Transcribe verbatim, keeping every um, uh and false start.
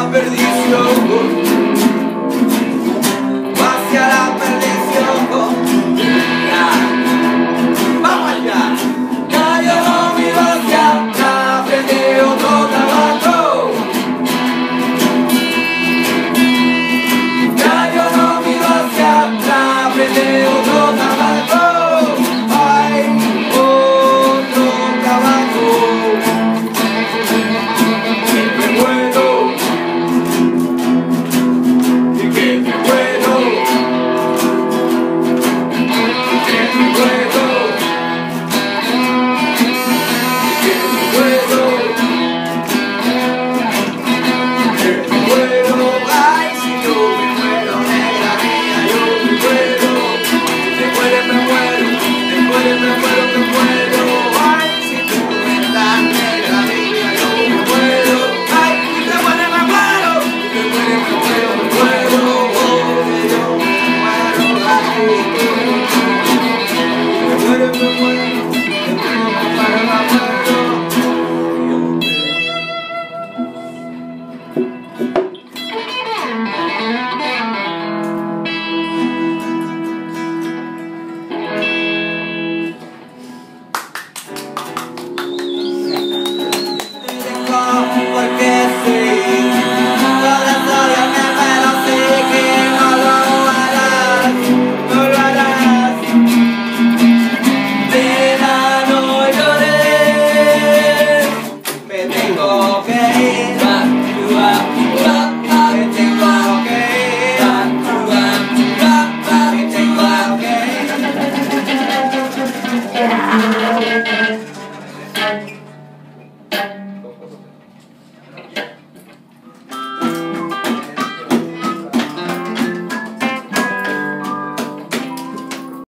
la perdición, hacia la perdición. Ya. Vamos allá. Ya yo no miro hacia atrás, aprendí otro trabajo. Ya yo no miro hacia atrás, aprendí otro trabajo. Ay, otro trabajo. Siempre bueno. Y que es bueno. Que es bueno. Que es bueno. Que es bueno. Ay, si yo me muero, negra mía, yo me muero. Te mueres, me muero. Te mueres, me muero, me muero. Ay, si tú me das, negra mía, yo me muero. Ay, si te mueres, me muero. Te mueres, me muero, me muero. Oh, yo me muero. Ay, te mueres, me muero. Te mueres, me muero, me muero. Porque sí.